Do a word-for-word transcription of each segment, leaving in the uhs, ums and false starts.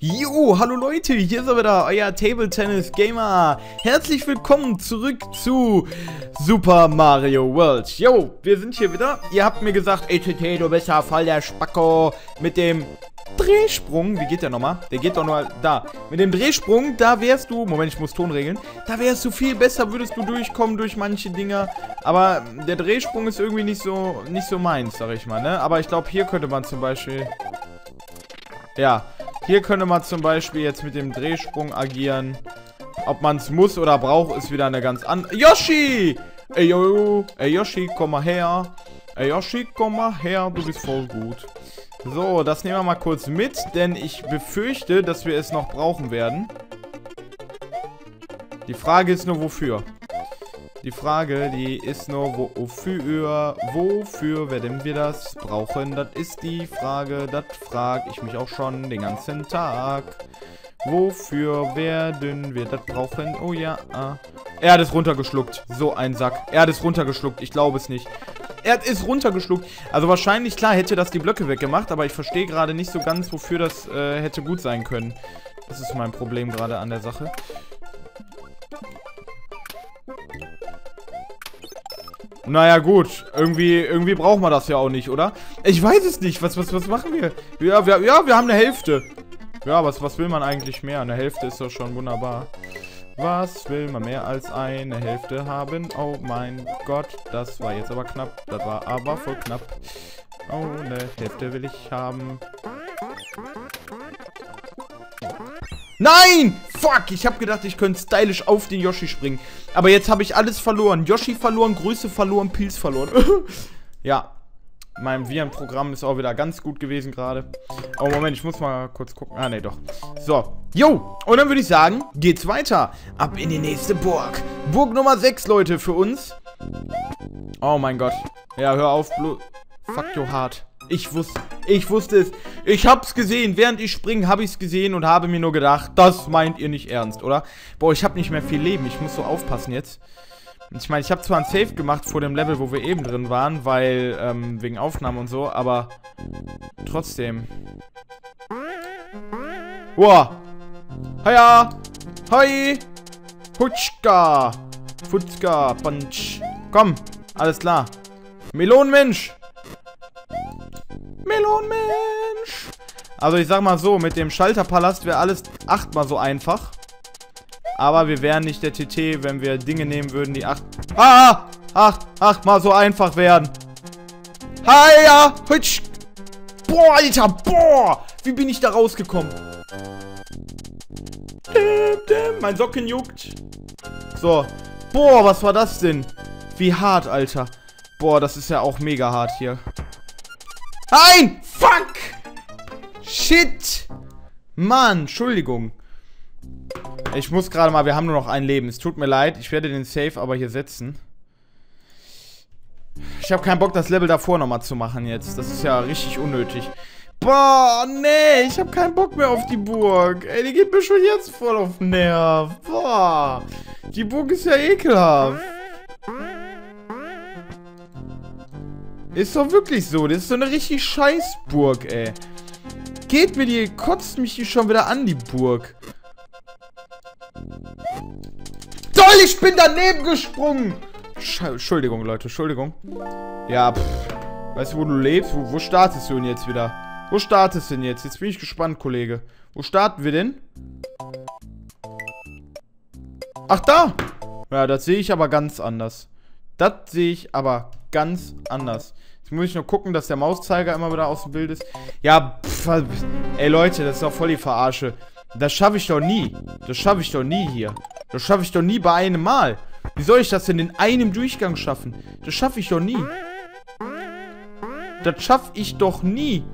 Jo, hallo Leute, hier ist er wieder, euer Table Tennis Gamer. Herzlich willkommen zurück zu Super Mario World. Jo, wir sind hier wieder. Ihr habt mir gesagt, E T T, du bist ja voll der Spacko mit dem Drehsprung. Wie geht der nochmal? Der geht doch nur da. Mit dem Drehsprung, da wärst du, Moment, ich muss Ton regeln. Da wärst du viel besser, würdest du durchkommen durch manche Dinger. Aber der Drehsprung ist irgendwie nicht so, nicht so meins, sag ich mal, ne? Aber ich glaube, hier könnte man zum Beispiel... Ja, hier könnte man zum Beispiel jetzt mit dem Drehsprung agieren. Ob man es muss oder braucht, ist wieder eine ganz andere... Yoshi! Ey, yo, ey, Yoshi, komm mal her. Ey, Yoshi, komm mal her, du bist voll gut. So, das nehmen wir mal kurz mit, denn ich befürchte, dass wir es noch brauchen werden. Die Frage ist nur, wofür? Die Frage, die ist nur, wofür, wofür werden wir das brauchen? Das ist die Frage, das frage ich mich auch schon den ganzen Tag. Wofür werden wir das brauchen? Oh ja, ah. Er hat es runtergeschluckt. So ein Sack. Er hat es runtergeschluckt. Ich glaube es nicht. Er hat es runtergeschluckt. Also wahrscheinlich, klar, hätte das die Blöcke weggemacht, aber ich verstehe gerade nicht so ganz, wofür das äh, hätte gut sein können. Das ist mein Problem gerade an der Sache. Naja, gut. Irgendwie, irgendwie brauchen wir das ja auch nicht, oder? Ich weiß es nicht. Was, was, was machen wir? Ja, wir, ja, wir haben eine Hälfte. Ja, was, was will man eigentlich mehr? Eine Hälfte ist doch schon wunderbar. Was will man mehr als eine Hälfte haben? Oh mein Gott, das war jetzt aber knapp. Das war aber voll knapp. Oh, eine Hälfte will ich haben. Nein! Fuck! Ich habe gedacht, ich könnte stylisch auf den Yoshi springen. Aber jetzt habe ich alles verloren. Yoshi verloren, Größe verloren, Pilz verloren. Ja. Mein Viren-Programm ist auch wieder ganz gut gewesen gerade. Oh, Moment, ich muss mal kurz gucken. Ah, ne, doch. So. Jo! Und dann würde ich sagen, geht's weiter. Ab in die nächste Burg. Burg Nummer sechs, Leute, für uns. Oh mein Gott. Ja, hör auf, bloß. Fuck your heart. Ich wusste, ich wusste es. Ich hab's gesehen. Während ich springe, habe ich's gesehen und habe mir nur gedacht, das meint ihr nicht ernst, oder? Boah, ich habe nicht mehr viel Leben. Ich muss so aufpassen jetzt. Ich meine, ich habe zwar ein Save gemacht vor dem Level, wo wir eben drin waren, weil, ähm, wegen Aufnahmen und so, aber trotzdem. Boah. Hiya. Hi. Hutschka. Futzka. Punch. Komm. Alles klar. Melonenmensch. Melonenmensch. Also ich sag mal so, mit dem Schalterpalast wäre alles achtmal so einfach. Aber wir wären nicht der T T, wenn wir Dinge nehmen würden, die acht... Ah! Ach, achtmal so einfach wären. Hiya! Hutsch! Boah, Alter! Boah! Wie bin ich da rausgekommen? Dim, dim, mein Socken juckt. So. Boah, was war das denn? Wie hart, Alter. Boah, das ist ja auch mega hart hier. Nein! Fuck! Shit! Mann, Entschuldigung. Ich muss gerade mal, wir haben nur noch ein Leben. Es tut mir leid, ich werde den Save aber hier setzen. Ich habe keinen Bock, das Level davor nochmal zu machen jetzt. Das ist ja richtig unnötig. Boah, nee, ich habe keinen Bock mehr auf die Burg. Ey, die geht mir schon jetzt voll auf den Nerv. Boah, die Burg ist ja ekelhaft. Ist doch wirklich so, das ist so eine richtig scheiß Burg, ey. Geht mir die, kotzt mich die schon wieder an, die Burg. Toll, ich bin daneben gesprungen. Sch Entschuldigung, Leute, Entschuldigung. Ja, pff. Weißt du, wo du lebst? Wo, wo startest du denn jetzt wieder? Wo startest du denn jetzt? Jetzt bin ich gespannt, Kollege. Wo starten wir denn? Ach, da. Ja, das sehe ich aber ganz anders. Das sehe ich aber ganz anders. Jetzt muss ich nur gucken, dass der Mauszeiger immer wieder aus dem Bild ist. Ja, pff. Ey, Leute, das ist doch voll die Verarsche. Das schaffe ich doch nie. Das schaffe ich doch nie hier. Das schaffe ich doch nie bei einem Mal. Wie soll ich das denn in einem Durchgang schaffen? Das schaffe ich doch nie. Das schaffe ich doch nie.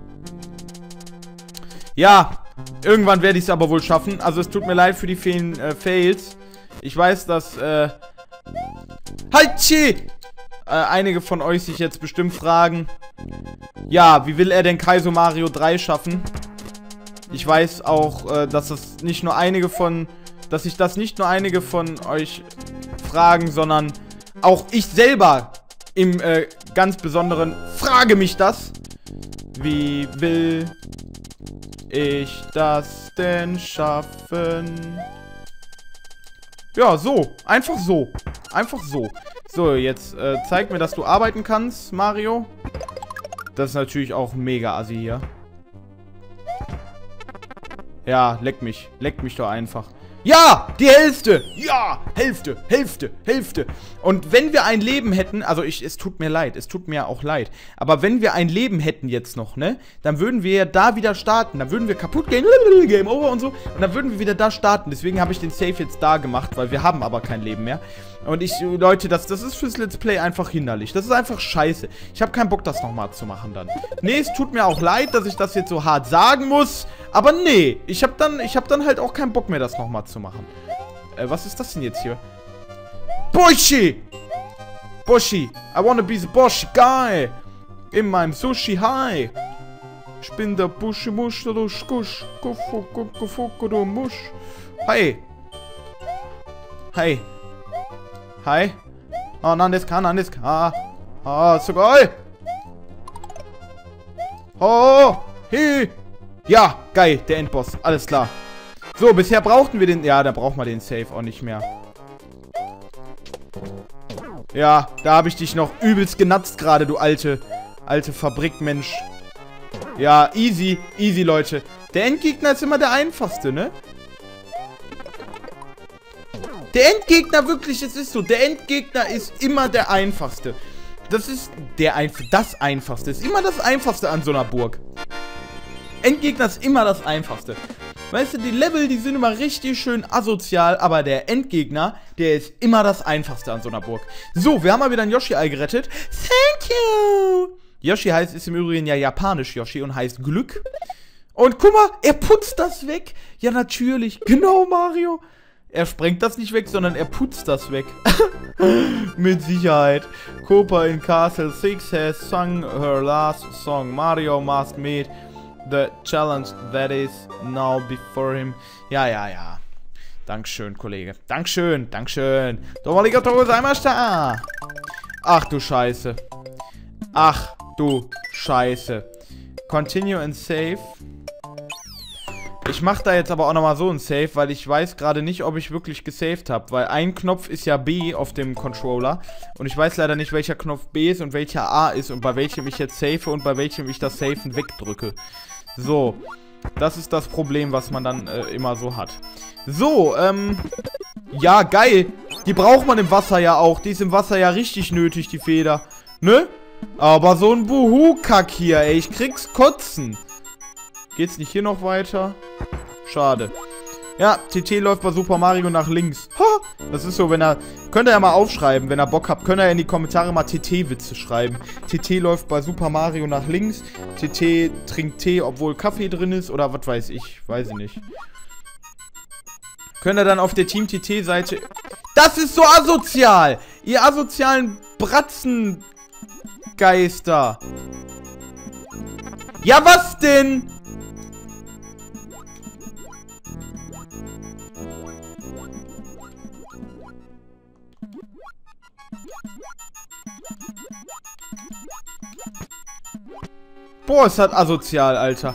Ja, irgendwann werde ich es aber wohl schaffen. Also es tut mir leid für die vielen äh, Fails. Ich weiß, dass äh, Haltschi! Äh, einige von euch sich jetzt bestimmt fragen, ja, wie will er denn Kaizo Mario drei schaffen? Ich weiß auch, äh, dass das nicht nur einige von, dass sich das nicht nur einige von euch fragen, sondern auch ich selber im äh, ganz Besonderen frage mich das. Wie will ich das denn schaffen? Ja, so. Einfach so. Einfach so. So, jetzt äh, zeig mir, dass du arbeiten kannst, Mario. Das ist natürlich auch mega assi hier. Ja, leck mich. Leck mich doch einfach. Ja, die Hälfte. Ja, Hälfte, Hälfte, Hälfte. Und wenn wir ein Leben hätten, also ich, es tut mir leid, es tut mir auch leid. Aber wenn wir ein Leben hätten jetzt noch, ne, dann würden wir da wieder starten. Dann würden wir kaputt gehen, Game Over und so. Und dann würden wir wieder da starten. Deswegen habe ich den Save jetzt da gemacht, weil wir haben aber kein Leben mehr. Und ich, Leute, das, das ist fürs Let's Play einfach hinderlich. Das ist einfach scheiße. Ich habe keinen Bock, das nochmal zu machen dann. Nee, es tut mir auch leid, dass ich das jetzt so hart sagen muss. Aber nee, ich habe dann, ich hab dann halt auch keinen Bock mehr, das nochmal zu machen. Äh, was ist das denn jetzt hier? Boshi! Boshi! I wanna be the Boshi guy! In meinem Sushi High! Ich bin der Bushi Mush, der Duschkusch. Kufu, kufu, kufu, du Musch. Hi! Hi! Hi! Ah, nan desu ka, nan desu ka. Ah, sugoi! Oh! Hi! Ja, geil, der Endboss. Alles klar. So, bisher brauchten wir den... Ja, da braucht man den Save auch nicht mehr. Ja, da habe ich dich noch übelst genatzt gerade, du alte, alte Fabrikmensch. Ja, easy, easy, Leute. Der Endgegner ist immer der einfachste, ne? Der Endgegner, wirklich, es ist so. Der Endgegner ist immer der einfachste. Das ist der Einf- das einfachste. Ist immer das einfachste an so einer Burg. Endgegner ist immer das einfachste. Weißt du, die Level, die sind immer richtig schön asozial, aber der Endgegner, der ist immer das einfachste an so einer Burg. So, wir haben mal wieder ein Yoshi-Ei gerettet. Thank you! Yoshi heißt, ist im Übrigen ja japanisch Yoshi und heißt Glück. Und guck mal, er putzt das weg. Ja, natürlich. Genau, Mario. Er sprengt das nicht weg, sondern er putzt das weg. Mit Sicherheit. Koopa in Castle six has sung her last song. Mario must meet the challenge that is now before him. Ja, ja, ja. Dankeschön, Kollege. Dankeschön, Dankeschön. Domaligato gozaimashita. Ach du Scheiße. Ach du Scheiße. Continue and save. Ich mache da jetzt aber auch nochmal so ein Save, weil ich weiß gerade nicht, ob ich wirklich gesaved habe. Weil ein Knopf ist ja B auf dem Controller. Und ich weiß leider nicht, welcher Knopf B ist und welcher A ist. Und bei welchem ich jetzt save und bei welchem ich das Safen wegdrücke. So. Das ist das Problem, was man dann äh, immer so hat. So, ähm... ja, geil. Die braucht man im Wasser ja auch. Die ist im Wasser ja richtig nötig, die Feder. Ne? Aber so ein Buhu-Kack hier, ey. Ich krieg's kotzen. Geht's nicht hier noch weiter? Schade. Ja, T T läuft bei Super Mario nach links. Ha! Das ist so, wenn er... Könnt ihr ja mal aufschreiben, wenn ihr Bock habt, könnt ihr in die Kommentare mal T T-Witze schreiben. T T läuft bei Super Mario nach links. T T trinkt Tee, obwohl Kaffee drin ist. Oder was weiß ich. Weiß ich nicht. Könnt ihr dann auf der Team T T-Seite... Das ist so asozial! Ihr asozialen Bratzengeister. Ja, was denn? Boah, ist das asozial, Alter.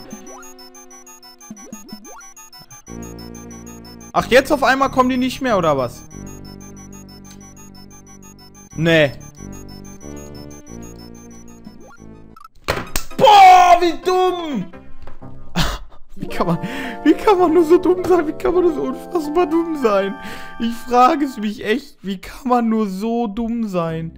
Ach, jetzt auf einmal kommen die nicht mehr, oder was? Nee. Boah, wie dumm! Wie kann man, wie kann man nur so dumm sein? Wie kann man nur so unfassbar dumm sein? Ich frage es mich echt. Wie kann man nur so dumm sein?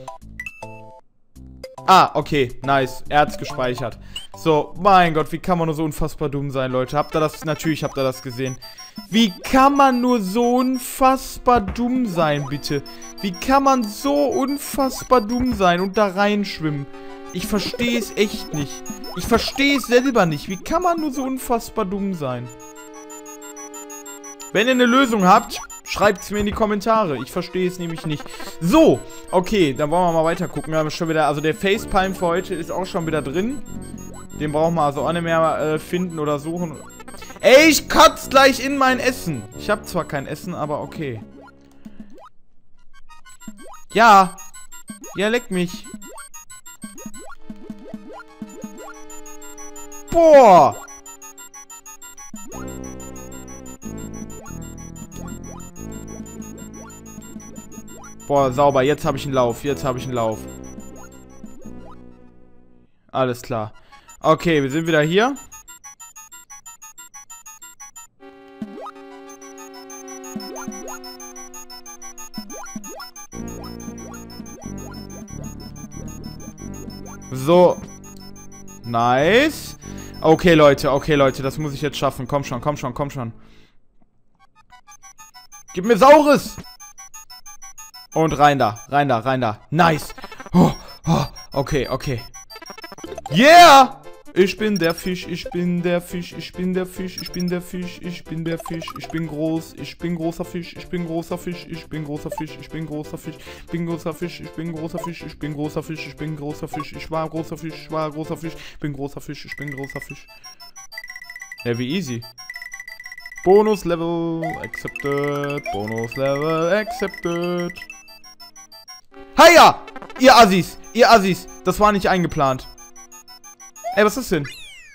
Ah, okay, nice. Er hat's gespeichert. So, mein Gott, wie kann man nur so unfassbar dumm sein, Leute? Habt ihr das? Natürlich habt ihr das gesehen. Wie kann man nur so unfassbar dumm sein, bitte? Wie kann man so unfassbar dumm sein und da reinschwimmen? Ich verstehe es echt nicht. Ich verstehe es selber nicht. Wie kann man nur so unfassbar dumm sein? Wenn ihr eine Lösung habt, schreibt es mir in die Kommentare. Ich verstehe es nämlich nicht. So, okay, dann wollen wir mal weiter gucken. Wir haben schon wieder, also der Facepalm für heute ist auch schon wieder drin. Den brauchen wir also auch nicht mehr äh, finden oder suchen. Ey, ich kotze gleich in mein Essen. Ich habe zwar kein Essen, aber okay. Ja. Ja, leck mich. Boah. Boah, sauber. Jetzt habe ich einen Lauf. Jetzt habe ich einen Lauf. Alles klar. Okay, wir sind wieder hier. So. Nice. Okay, Leute. Okay, Leute. Das muss ich jetzt schaffen. Komm schon, komm schon, komm schon. Gib mir Saures. Und rein da. Rein da, rein da. Nice. Oh, oh, okay, okay. Yeah! Ich bin der Fisch, ich bin der Fisch, ich bin der Fisch, ich bin der Fisch, ich bin der Fisch, ich bin groß, ich bin großer Fisch, ich bin großer Fisch, ich bin großer Fisch, ich bin großer Fisch, ich bin großer Fisch, ich bin großer Fisch, ich bin großer Fisch, ich bin großer Fisch, ich war großer Fisch, ich war großer Fisch, ich bin großer Fisch, ich bin großer Fisch. Ja, wie easy. Bonus Level accepted, Bonus Level accepted. Hiya! Ihr Assis, ihr Assis, das war nicht eingeplant. Ey, was ist das denn?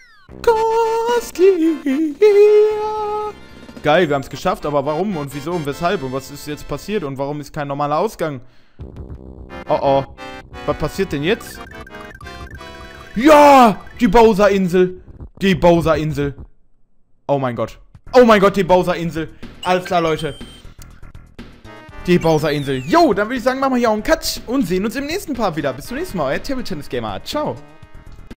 Ghostly. Geil, wir haben es geschafft, aber warum und wieso und weshalb und was ist jetzt passiert und warum ist kein normaler Ausgang? Oh oh. Was passiert denn jetzt? Ja! Die Bowser-Insel. Die Bowser-Insel. Oh mein Gott. Oh mein Gott, die Bowser-Insel. Alles klar, Leute. Die Bowser-Insel. Jo, dann würde ich sagen, machen wir hier auch einen Cut und sehen uns im nächsten Part wieder. Bis zum nächsten Mal, euer Table Tennis Gamer. Ciao.